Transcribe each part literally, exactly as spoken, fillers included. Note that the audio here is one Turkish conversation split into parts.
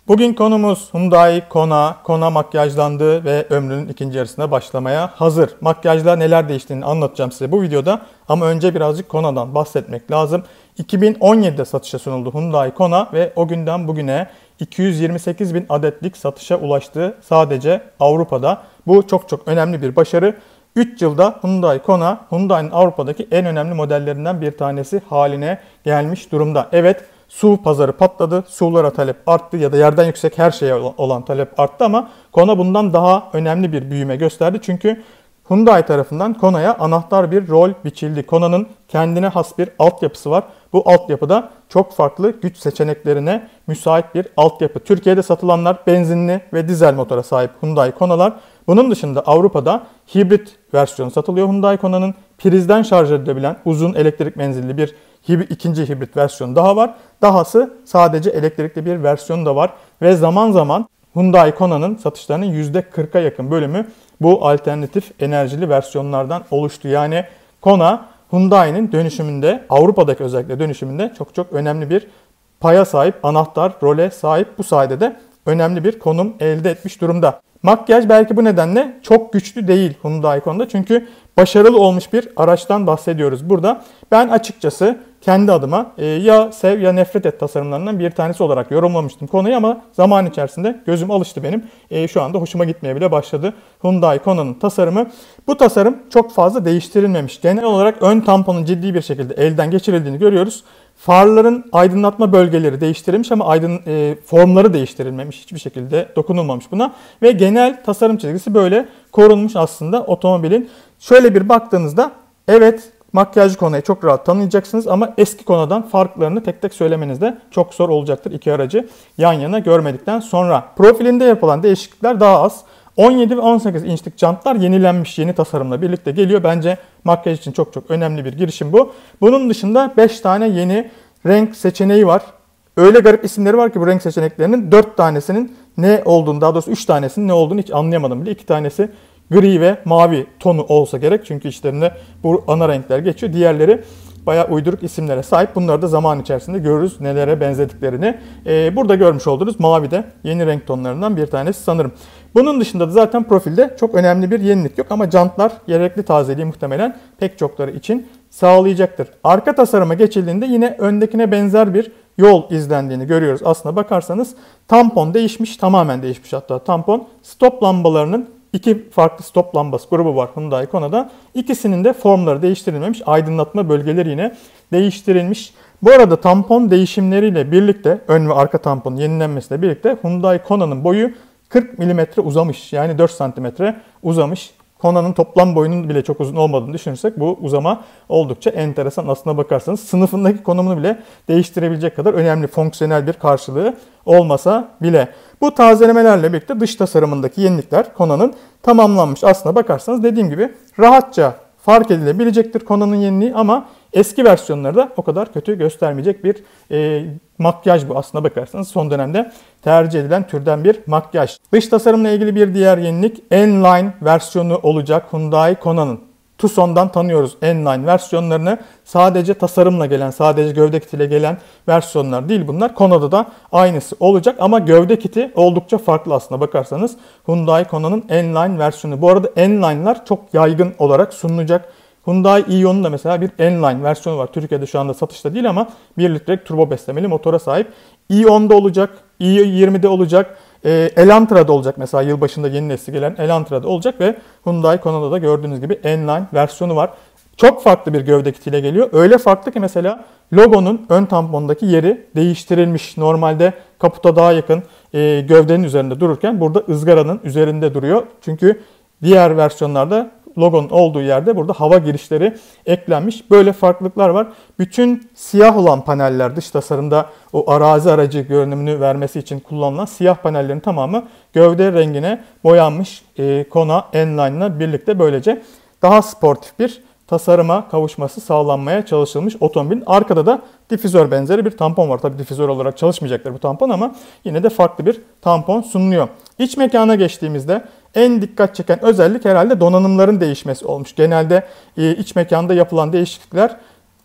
Bugün konumuz Hyundai Kona. Kona makyajlandı ve ömrünün ikinci yarısına başlamaya hazır. Makyajla neler değiştiğini anlatacağım size bu videoda. Ama önce birazcık Kona'dan bahsetmek lazım. iki bin on yedide satışa sunuldu Hyundai Kona ve o günden bugüne iki yüz yirmi sekiz bin adetlik satışa ulaştı sadece Avrupa'da. Bu çok çok önemli bir başarı. üç yılda Hyundai Kona, Hyundai'nin Avrupa'daki en önemli modellerinden bir tanesi haline gelmiş durumda. Evet, S U V pazarı patladı, S U V'lara talep arttı ya da yerden yüksek her şeye olan talep arttı ama Kona bundan daha önemli bir büyüme gösterdi. Çünkü Hyundai tarafından Kona'ya anahtar bir rol biçildi. Kona'nın kendine has bir altyapısı var. Bu altyapıda çok farklı güç seçeneklerine müsait bir altyapı. Türkiye'de satılanlar benzinli ve dizel motora sahip Hyundai Kona'lar. Bunun dışında Avrupa'da hibrit versiyonu satılıyor Hyundai Kona'nın. Prizden şarj edilebilen uzun elektrik menzilli bir ikinci hibrit versiyonu daha var. Dahası sadece elektrikli bir versiyonu da var. Ve zaman zaman Hyundai Kona'nın satışlarının yüzde kırka yakın bölümü bu alternatif enerjili versiyonlardan oluştu. Yani Kona, Hyundai'nin dönüşümünde, Avrupa'daki özellikle dönüşümünde çok çok önemli bir paya sahip, anahtar role sahip. Bu sayede de önemli bir konum elde etmiş durumda. Makyaj belki bu nedenle çok güçlü değil Hyundai Kona'da. Çünkü başarılı olmuş bir araçtan bahsediyoruz burada. Ben açıkçası kendi adıma ya sev ya nefret et tasarımlarından bir tanesi olarak yorumlamıştım konuyu ama zaman içerisinde gözüm alıştı benim. E, şu anda hoşuma gitmeye bile başladı Hyundai Kona'nın tasarımı. Bu tasarım çok fazla değiştirilmemiş. Genel olarak ön tamponun ciddi bir şekilde elden geçirildiğini görüyoruz. Farların aydınlatma bölgeleri değiştirilmiş ama aydın e, formları değiştirilmemiş. Hiçbir şekilde dokunulmamış buna. Ve genel tasarım çizgisi böyle korunmuş aslında otomobilin. Şöyle bir baktığınızda evet makyajlı Kona'yı çok rahat tanıyacaksınız ama eski Kona'dan farklarını tek tek söylemeniz de çok zor olacaktır iki aracı yan yana görmedikten sonra. Profilinde yapılan değişiklikler daha az. on yedi ve on sekiz inçlik jantlar yenilenmiş yeni tasarımla birlikte geliyor. Bence makyaj için çok çok önemli bir girişim bu. Bunun dışında beş tane yeni renk seçeneği var. Öyle garip isimleri var ki bu renk seçeneklerinin dört tanesinin ne olduğunu, daha doğrusu üç tanesinin ne olduğunu hiç anlayamadım bile. iki tanesi gri ve mavi tonu olsa gerek. Çünkü içlerinde bu ana renkler geçiyor. Diğerleri bayağı uyduruk isimlere sahip. Bunları da zaman içerisinde görürüz nelere benzediklerini. Ee, burada görmüş olduğunuz mavi de yeni renk tonlarından bir tanesi sanırım. Bunun dışında da zaten profilde çok önemli bir yenilik yok ama jantlar gerekli tazeliği muhtemelen pek çokları için sağlayacaktır. Arka tasarıma geçildiğinde yine öndekine benzer bir yol izlendiğini görüyoruz. Aslına bakarsanız tampon değişmiş, tamamen değişmiş hatta tampon. Stop lambalarının İki farklı stop lambası grubu var Hyundai Kona'da. İkisinin de formları değiştirilmemiş. Aydınlatma bölgeleri yine değiştirilmiş. Bu arada tampon değişimleriyle birlikte, ön ve arka tampon yenilenmesiyle birlikte Hyundai Kona'nın boyu kırk milimetre uzamış. Yani dört santimetre uzamış. Kona'nın toplam boyunun bile çok uzun olmadığını düşünürsek bu uzama oldukça enteresan. Aslına bakarsanız sınıfındaki konumunu bile değiştirebilecek kadar önemli fonksiyonel bir karşılığı olmasa bile. Bu tazelemelerle birlikte dış tasarımındaki yenilikler Kona'nın tamamlanmış. Aslına bakarsanız dediğim gibi rahatça fark edilebilecektir Kona'nın yeniliği ama eski versiyonları da o kadar kötü göstermeyecek bir e, makyaj bu aslına bakarsanız. Son dönemde tercih edilen türden bir makyaj. Dış tasarımla ilgili bir diğer yenilik N-Line versiyonu olacak Hyundai Kona'nın. Tucson'dan tanıyoruz N-Line versiyonlarını. Sadece tasarımla gelen, sadece gövde kitiyle gelen versiyonlar değil bunlar. Kona'da da aynısı olacak ama gövde kiti oldukça farklı aslına bakarsanız. Hyundai Kona'nın N-Line versiyonu. Bu arada N-Line'lar çok yaygın olarak sunulacak. Hyundai Ion'un da mesela bir N-Line versiyonu var. Türkiye'de şu anda satışta değil ama bir litrelik turbo beslemeli motora sahip. Ion'da olacak, i yirmide olacak. Elantra'da olacak mesela yılbaşında yeni nesli gelen Elantra'da olacak ve Hyundai Kona'da da gördüğünüz gibi N-Line versiyonu var. Çok farklı bir gövde kitiyle geliyor. Öyle farklı ki mesela logonun ön tampondaki yeri değiştirilmiş. Normalde kaputa daha yakın e, gövdenin üzerinde dururken burada ızgaranın üzerinde duruyor. Çünkü diğer versiyonlarda logonun olduğu yerde burada hava girişleri eklenmiş. Böyle farklılıklar var. Bütün siyah olan paneller dış tasarımda o arazi aracı görünümünü vermesi için kullanılan siyah panellerin tamamı gövde rengine boyanmış e, Kona N-Line'la birlikte böylece daha sportif bir tasarıma kavuşması sağlanmaya çalışılmış otomobilin. Arkada da difüzör benzeri bir tampon var. Tabii difüzör olarak çalışmayacaktır bu tampon ama yine de farklı bir tampon sunuluyor. İç mekana geçtiğimizde en dikkat çeken özellik herhalde donanımların değişmesi olmuş. Genelde iç mekanda yapılan değişiklikler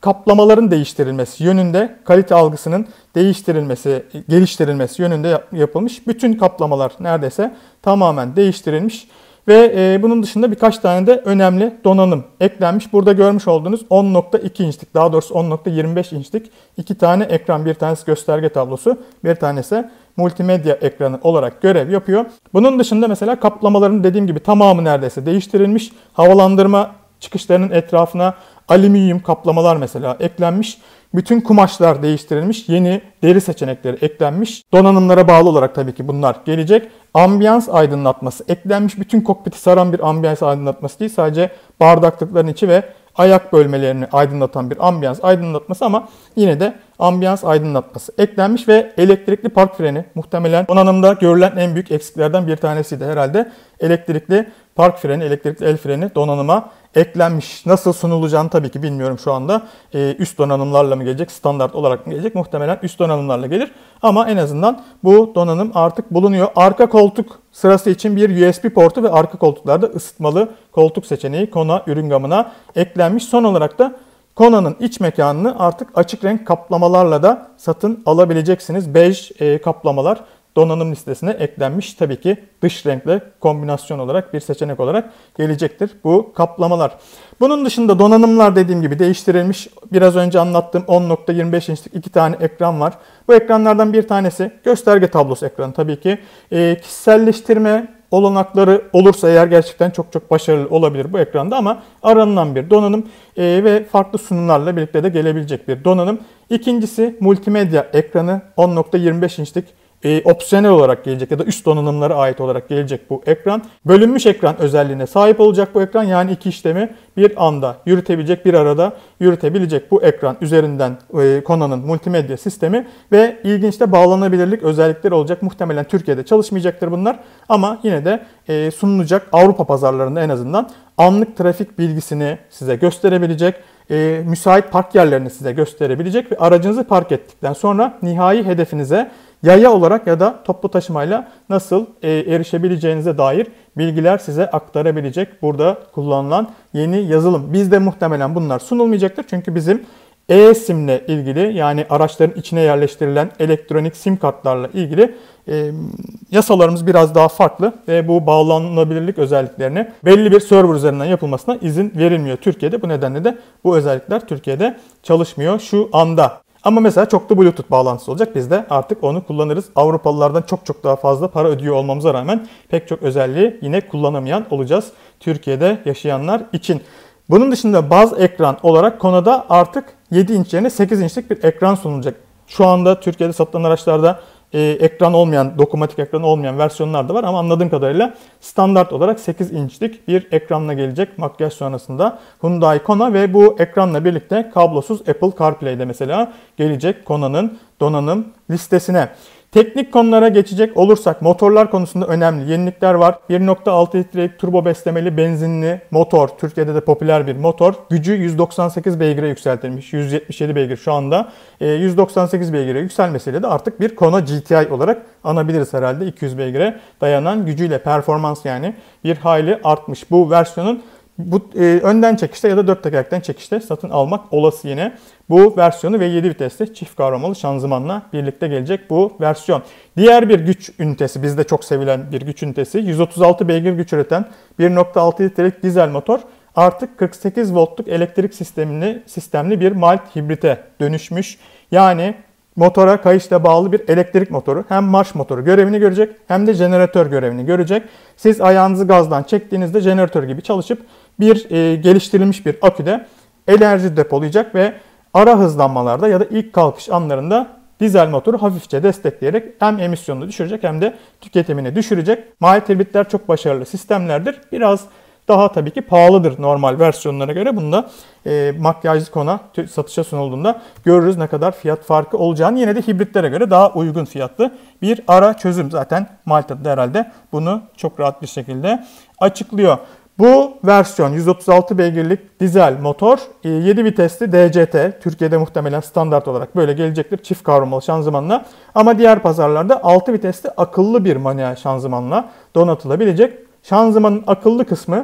kaplamaların değiştirilmesi yönünde, kalite algısının değiştirilmesi, geliştirilmesi yönünde yapılmış. Bütün kaplamalar neredeyse tamamen değiştirilmiş. Ve e, bunun dışında birkaç tane de önemli donanım eklenmiş. Burada görmüş olduğunuz on nokta iki inçlik, daha doğrusu on nokta yirmi beş inçlik iki tane ekran. Bir tanesi gösterge tablosu, bir tanesi multimedya ekranı olarak görev yapıyor. Bunun dışında mesela kaplamaların dediğim gibi tamamı neredeyse değiştirilmiş. Havalandırma çıkışlarının etrafına alüminyum kaplamalar mesela eklenmiş. Bütün kumaşlar değiştirilmiş. Yeni deri seçenekleri eklenmiş. Donanımlara bağlı olarak tabii ki bunlar gelecek. Ambiyans aydınlatması eklenmiş. Bütün kokpiti saran bir ambiyans aydınlatması değil. Sadece bardaklıkların içi ve ayak bölmelerini aydınlatan bir ambiyans aydınlatması ama yine de ambiyans aydınlatması eklenmiş ve elektrikli park freni muhtemelen donanımda görülen en büyük eksiklerden bir tanesiydi herhalde. Elektrikli park freni, elektrikli el freni donanıma eklenmiş. Nasıl sunulacağını tabii ki bilmiyorum şu anda. Ee, üst donanımlarla mı gelecek, standart olarak mı gelecek? Muhtemelen üst donanımlarla gelir. Ama en azından bu donanım artık bulunuyor. Arka koltuk sırası için bir U S B portu ve arka koltuklarda ısıtmalı koltuk seçeneği Kona ürün gamına eklenmiş. Son olarak da Kona'nın iç mekanını artık açık renk kaplamalarla da satın alabileceksiniz. Bej e, kaplamalar donanım listesine eklenmiş. Tabii ki dış renkle kombinasyon olarak bir seçenek olarak gelecektir bu kaplamalar. Bunun dışında donanımlar dediğim gibi değiştirilmiş. Biraz önce anlattığım on nokta yirmi beş inçlik iki tane ekran var. Bu ekranlardan bir tanesi gösterge tablosu ekranı tabii ki. E, kişiselleştirme olanakları olursa eğer gerçekten çok çok başarılı olabilir bu ekranda ama aranılan bir donanım e, ve farklı sunumlarla birlikte de gelebilecek bir donanım. İkincisi multimedya ekranı on nokta yirmi beş inçlik e, opsiyonel olarak gelecek ya da üst donanımlara ait olarak gelecek bu ekran. Bölünmüş ekran özelliğine sahip olacak bu ekran. Yani iki işlemi bir anda yürütebilecek, bir arada yürütebilecek bu ekran üzerinden e, Kona'nın multimedya sistemi ve ilginç de bağlanabilirlik özellikleri olacak. Muhtemelen Türkiye'de çalışmayacaktır bunlar ama yine de e, sunulacak Avrupa pazarlarında en azından anlık trafik bilgisini size gösterebilecek. E, müsait park yerlerini size gösterebilecek ve aracınızı park ettikten sonra nihai hedefinize yaya olarak ya da toplu taşımayla nasıl e, erişebileceğinize dair bilgiler size aktarabilecek burada kullanılan yeni yazılım. Bizde muhtemelen bunlar sunulmayacaktır çünkü bizim e-SIM ile ilgili yani araçların içine yerleştirilen elektronik sim kartlarla ilgili e, yasalarımız biraz daha farklı ve bu bağlanılabilirlik özelliklerini belli bir server üzerinden yapılmasına izin verilmiyor Türkiye'de. Bu nedenle de bu özellikler Türkiye'de çalışmıyor şu anda. Ama mesela çoklu Bluetooth bağlantısı olacak. Biz de artık onu kullanırız. Avrupalılardan çok çok daha fazla para ödüyor olmamıza rağmen pek çok özelliği yine kullanamayan olacağız Türkiye'de yaşayanlar için. Bunun dışında baz ekran olarak Kona'da artık yedi inç yerine sekiz inçlik bir ekran sunulacak. Şu anda Türkiye'de satılan araçlarda e, ekran olmayan, dokunmatik ekran olmayan versiyonlar da var ama anladığım kadarıyla standart olarak sekiz inçlik bir ekranla gelecek makyaj sonrasında Hyundai Kona ve bu ekranla birlikte kablosuz Apple CarPlay'de mesela gelecek Kona'nın donanım listesine. Teknik konulara geçecek olursak motorlar konusunda önemli yenilikler var. bir nokta altı litrelik turbo beslemeli benzinli motor. Türkiye'de de popüler bir motor. Gücü yüz doksan sekiz beygire yükseltilmiş. yüz yetmiş yedi beygir şu anda. yüz doksan sekiz beygire yükselmesiyle de artık bir Kona G T I olarak anabiliriz herhalde. iki yüz beygire dayanan gücüyle performans yani bir hayli artmış. Bu versiyonun bu e, önden çekişte ya da dört tekerlekten çekişte satın almak olası yine. Bu versiyonu ve yedi vitesli çift kavramalı şanzımanla birlikte gelecek bu versiyon. Diğer bir güç ünitesi, bizde çok sevilen bir güç ünitesi, yüz otuz altı beygir güç üreten bir nokta altı litrelik dizel motor artık kırk sekiz voltluk elektrik sistemli sistemli bir mild hibrite dönüşmüş. Yani motora kayışla bağlı bir elektrik motoru hem marş motoru görevini görecek hem de jeneratör görevini görecek. Siz ayağınızı gazdan çektiğinizde jeneratör gibi çalışıp bir e, geliştirilmiş bir aküde enerji depolayacak ve ara hızlanmalarda ya da ilk kalkış anlarında dizel motoru hafifçe destekleyerek hem emisyonunu düşürecek hem de tüketimini düşürecek. Mild hibritler çok başarılı sistemlerdir. Biraz daha tabii ki pahalıdır normal versiyonlara göre. Bunda e, makyajlı Kona satışa sunulduğunda görürüz ne kadar fiyat farkı olacağını. Yine de hibritlere göre daha uygun fiyatlı bir ara çözüm. Zaten Malta'da herhalde bunu çok rahat bir şekilde açıklıyor. Bu versiyon yüz otuz altı beygirlik dizel motor, yedi vitesli D C T, Türkiye'de muhtemelen standart olarak böyle gelecektir çift kavramalı şanzımanla. Ama diğer pazarlarda altı vitesli akıllı bir manuel şanzımanla donatılabilecek. Şanzımanın akıllı kısmı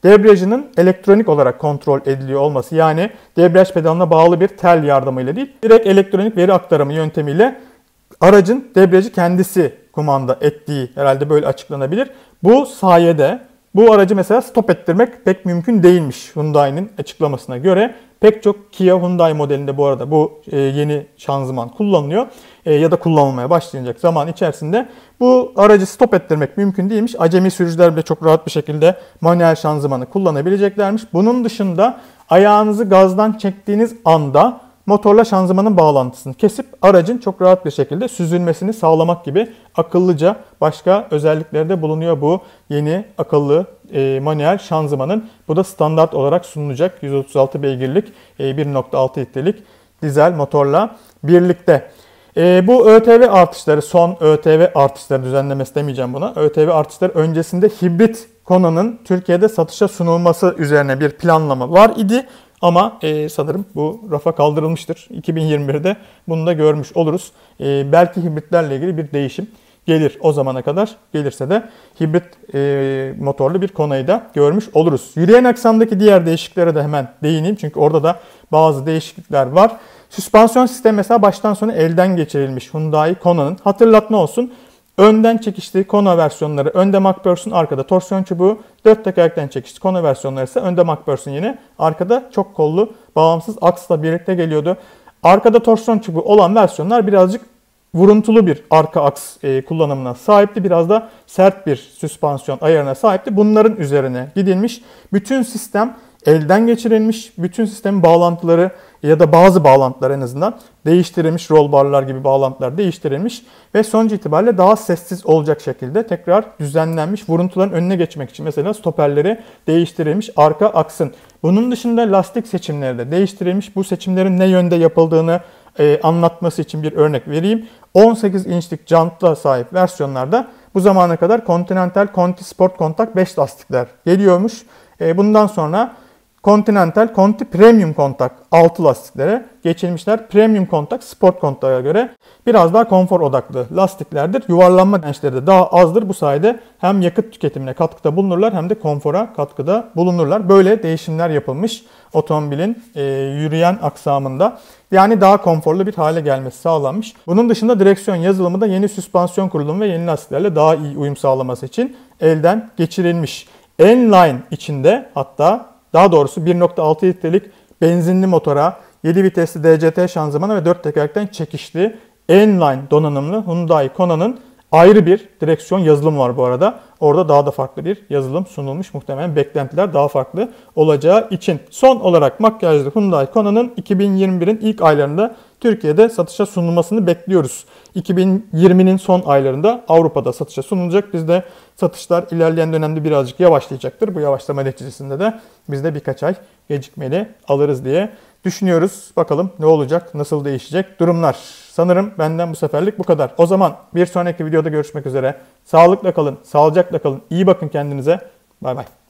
debriyajının elektronik olarak kontrol ediliyor olması. Yani debriyaj pedalına bağlı bir tel yardımıyla değil, direkt elektronik veri aktarımı yöntemiyle aracın debriyajı kendisi kumanda ettiği herhalde böyle açıklanabilir. Bu sayede bu aracı mesela stop ettirmek pek mümkün değilmiş Hyundai'nin açıklamasına göre. Pek çok Kia Hyundai modelinde bu arada bu yeni şanzıman kullanılıyor ya da kullanılmaya başlayacak zaman içerisinde bu aracı stop ettirmek mümkün değilmiş. Acemi sürücüler bile çok rahat bir şekilde manuel şanzımanı kullanabileceklermiş. Bunun dışında ayağınızı gazdan çektiğiniz anda motorla şanzımanın bağlantısını kesip aracın çok rahat bir şekilde süzülmesini sağlamak gibi akıllıca başka özellikleri de bulunuyor bu yeni akıllı e, manuel şanzımanın. Bu da standart olarak sunulacak yüz otuz altı beygirlik e, bir nokta altı litrelik dizel motorla birlikte. E, bu ÖTV artışları, son ÖTV artışları düzenlemesi demeyeceğim buna. ÖTV artışları öncesinde hibrit Kona'nın Türkiye'de satışa sunulması üzerine bir planlama var idi. Ama e, sanırım bu rafa kaldırılmıştır. iki bin yirmi birde bunu da görmüş oluruz. E, belki hibritlerle ilgili bir değişim gelir o zamana kadar. Gelirse de hibrit e, motorlu bir Kona'yı da görmüş oluruz. Yürüyen aksamdaki diğer değişikliklere de hemen değineyim. Çünkü orada da bazı değişiklikler var. Süspansiyon sistemi mesela baştan sona elden geçirilmiş Hyundai Kona'nın. Hatırlatma olsun. Önden çekişli Kona versiyonları önde MacPherson, arkada torsiyon çubuğu. Dört tekerlekten çekişli Kona versiyonları ise önde MacPherson yine. Arkada çok kollu bağımsız aksla birlikte geliyordu. Arkada torsiyon çubuğu olan versiyonlar birazcık vuruntulu bir arka aks e, kullanımına sahipti. Biraz da sert bir süspansiyon ayarına sahipti. Bunların üzerine gidilmiş. Bütün sistem elden geçirilmiş. Bütün sistemin bağlantıları ya da bazı bağlantılar en azından değiştirilmiş. Roll barlar gibi bağlantılar değiştirilmiş. Ve sonuç itibariyle daha sessiz olacak şekilde tekrar düzenlenmiş. Vuruntuların önüne geçmek için mesela stoperleri değiştirilmiş. Arka aksın. Bunun dışında lastik seçimleri de değiştirilmiş. Bu seçimlerin ne yönde yapıldığını e, anlatması için bir örnek vereyim. on sekiz inçlik jantla sahip versiyonlarda bu zamana kadar Continental Conti Sport Contact beş lastikler geliyormuş. E, bundan sonra Continental Conti Premium Contact altı lastiklere geçilmişler. Premium Contact Sport Contact'a göre biraz daha konfor odaklı lastiklerdir. Yuvarlanma dirençleri de daha azdır. Bu sayede hem yakıt tüketimine katkıda bulunurlar hem de konfora katkıda bulunurlar. Böyle değişimler yapılmış otomobilin e, yürüyen aksamında. Yani daha konforlu bir hale gelmesi sağlanmış. Bunun dışında direksiyon yazılımı da yeni süspansiyon kurulumu ve yeni lastiklerle daha iyi uyum sağlaması için elden geçirilmiş. N-Line içinde hatta daha doğrusu bir nokta altı litrelik benzinli motora, yedi vitesli D C T şanzımana ve dört tekerlekten çekişli N-Line donanımlı Hyundai Kona'nın ayrı bir direksiyon yazılımı var bu arada. Orada daha da farklı bir yazılım sunulmuş. Muhtemelen beklentiler daha farklı olacağı için. Son olarak makyajlı Hyundai Kona'nın iki bin yirmi birin ilk aylarında Türkiye'de satışa sunulmasını bekliyoruz. iki bin yirminin son aylarında Avrupa'da satışa sunulacak. Bizde satışlar ilerleyen dönemde birazcık yavaşlayacaktır. Bu yavaşlama neticesinde de biz de birkaç ay gecikmeli alırız diye düşünüyoruz. Bakalım ne olacak, nasıl değişecek durumlar. Sanırım benden bu seferlik bu kadar. O zaman bir sonraki videoda görüşmek üzere. Sağlıkla kalın, sağlıcakla kalın. İyi bakın kendinize. Bay bay.